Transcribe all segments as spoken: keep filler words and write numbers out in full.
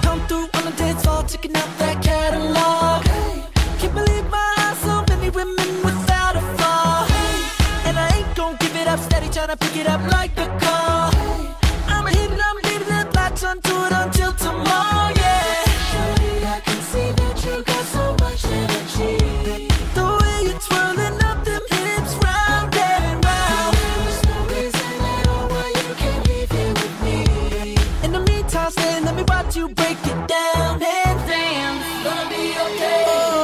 come through on the dance floor, checking out that catalog. Can't believe my eyes, so many women without a flaw. And I ain't gon' give it up, steady tryna pick it up like a car. I'ma hit it, I'ma leave it, latch onto it until tomorrow, yeah. Shorty, I can see that you got so much energy. The way you're twirling up them hips round and round. There's no reason at all why you can't leave here with me. In the meantime, stay, let me watch you break it down and dance. Gonna be okay.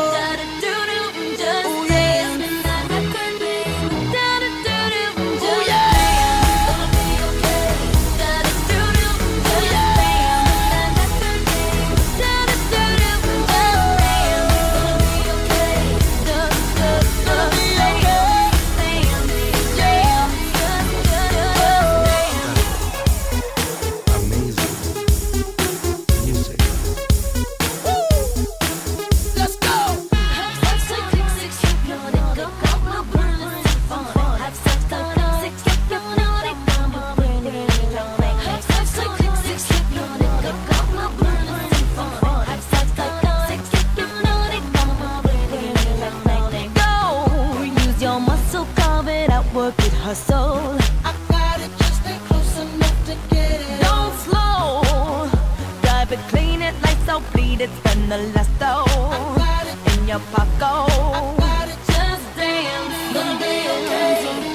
Work it, hustle. I got it, just stay close enough to get it. Don't slow, drive it, clean it, lights out, bleed it, spend the last dough. I got it in your pocket. I got it, just dance. Gonna be okay.